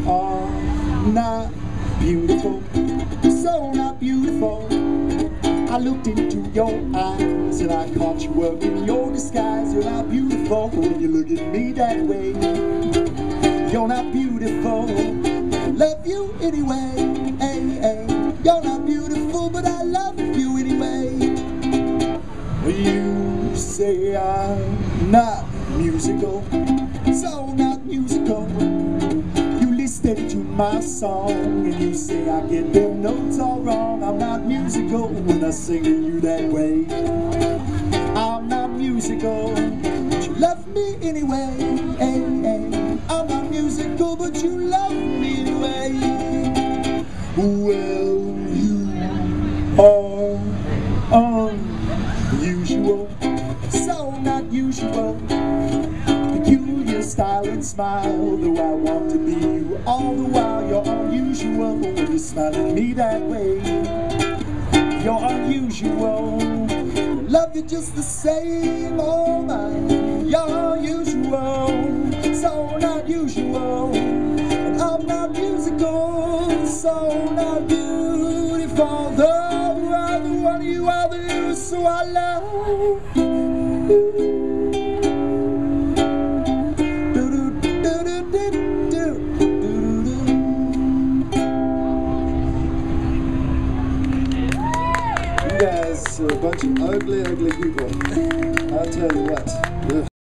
are not beautiful, so not beautiful. I looked into your eyes and I caught you up in your disguise. You're not beautiful when you look at me that way. You're not beautiful, I love you anyway. Hey, hey. You're not beautiful, but I love you anyway. You say I'm not musical, so not musical. You listen to my song and you say I get the notes all wrong. I'm not musical when I sing to you that way. I'm not musical, but you love me anyway. Hey, hey. I'm not musical, but you love me anyway. Well, you are unusual, so not usual. Peculiar style and smile, though I want to be you all the while. You're unusual when you smile at me that way. You're unusual, love you just the same, oh my. You're unusual, so not usual. And I'm not musical, so not beautiful. Though you are the one, you are the you, so I love you. You guys are a bunch of ugly, ugly people. I'll tell you what.